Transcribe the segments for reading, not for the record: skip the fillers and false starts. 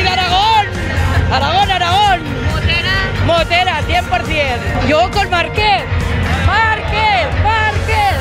Racing Aragón. Aragón, Aragón. Motera. Motera, 100%. Yo con Márquez. Márquez, Márquez.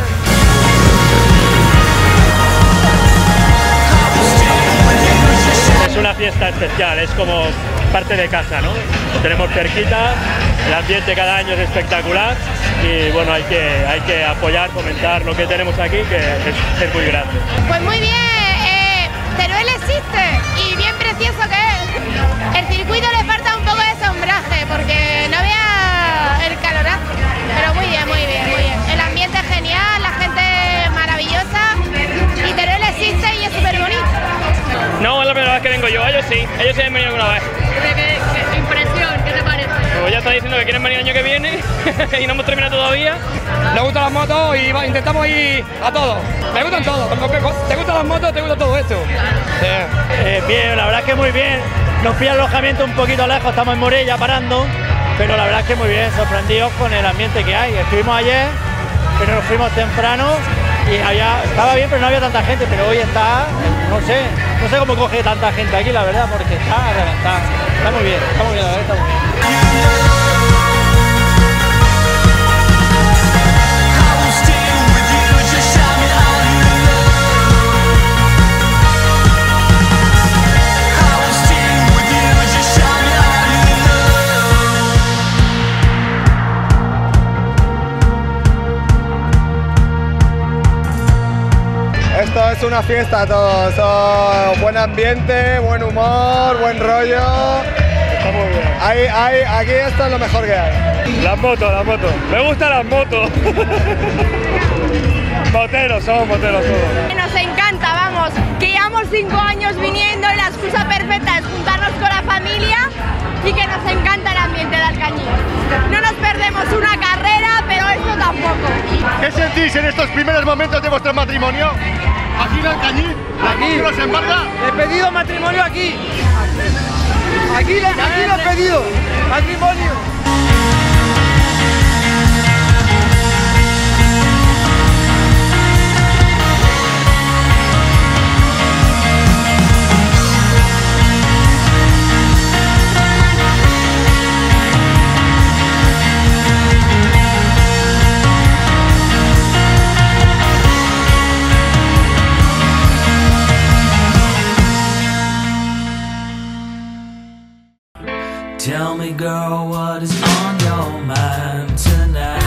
Es una fiesta especial, es como parte de casa, ¿no? Lo tenemos cerquita, el ambiente cada año es espectacular y bueno, hay que apoyar, fomentar lo que tenemos aquí, que es muy grande. Pues muy bien, Teruel existe y bien precioso que es. El circuito le falta un poco de sombraje porque no vea el calorazo, pero muy bien, muy bien, muy bien. El ambiente es genial, la gente maravillosa y Teruel existe y es súper bonito. No, es la primera vez que vengo yo, ellos sí han venido alguna vez. ¿Qué impresión? ¿Qué te parece? Pues ya está diciendo que quieren venir el año que viene y no hemos terminado todavía. Me gustan las motos y intentamos ir a todos. Me gustan todos. ¿Te gustan las motos? ¿Te gusta todo esto? Bien, la verdad es que muy bien. Nos pilla el alojamiento un poquito lejos, estamos en Morella parando, pero la verdad es que muy bien, sorprendidos con el ambiente que hay. Estuvimos ayer, pero nos fuimos temprano y estaba bien, pero no había tanta gente, pero hoy está, no sé cómo coge tanta gente aquí, la verdad, porque está reventada. Está muy bien, la verdad, está muy bien. Esto es una fiesta todo, buen ambiente, buen humor, buen rollo. Está muy bien. Aquí esto es lo mejor que hay. Las motos. Me gustan las motos. Somos moteros todos. Nos encanta, vamos, que llevamos 5 años viniendo y la excusa perfecta es juntarnos con la familia y que nos encanta el ambiente de Alcañiz. No nos perdemos una carrera, pero esto tampoco. ¿Qué sentís en estos primeros momentos de vuestro matrimonio? Aquí en Alcañiz, aquí nos embarga. He pedido matrimonio aquí. Aquí lo he pedido. Matrimonio. Tell me, girl, what is on your mind tonight?